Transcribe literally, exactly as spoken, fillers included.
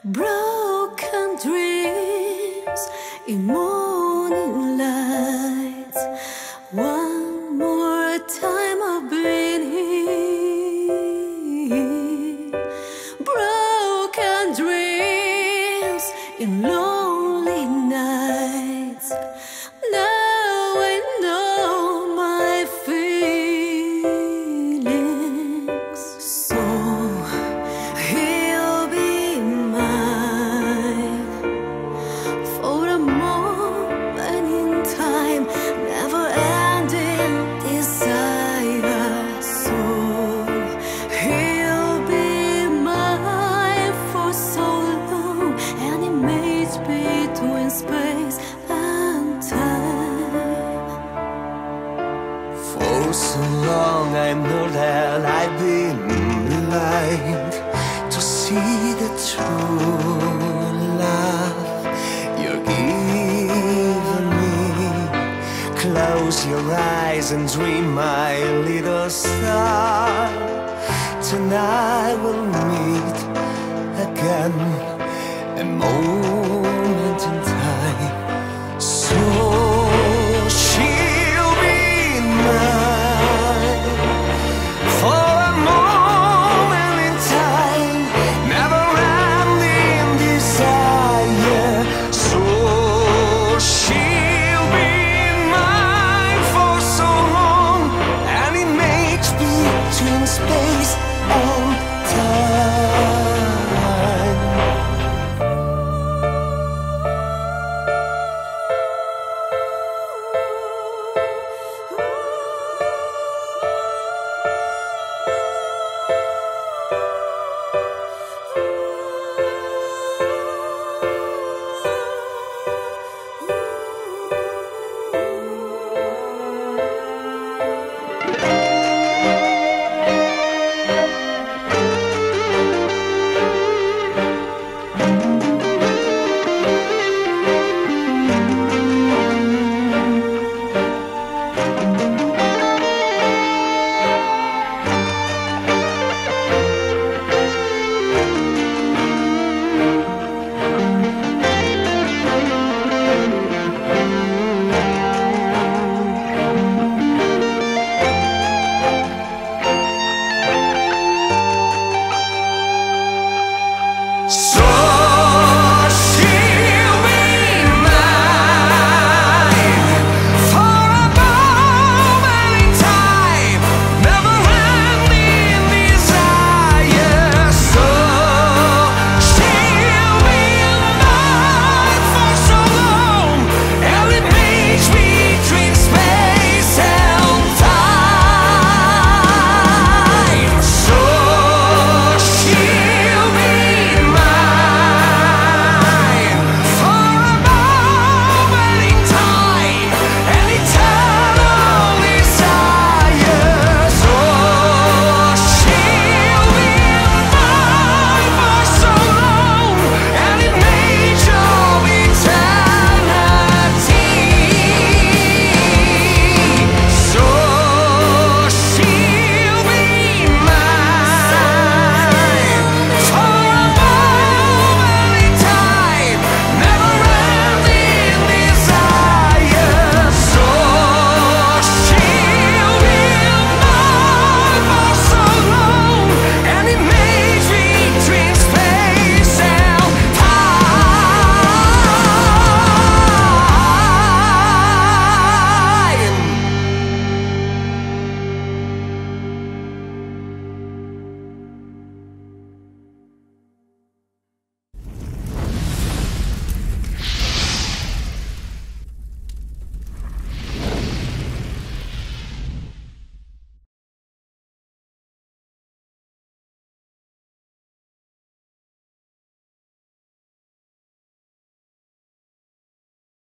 Broken dreams in morning lights. One more time I've been here. Broken dreams in lonely nights. Now I know my feelings. So he'll be mine for a moment in time. Never ending desire. So he'll be mine for so long. And it meets between space and time. For so long I know that I've been blind to see the true love you're giving me. Close your eyes and dream, my little star. Tonight we'll meet again and more.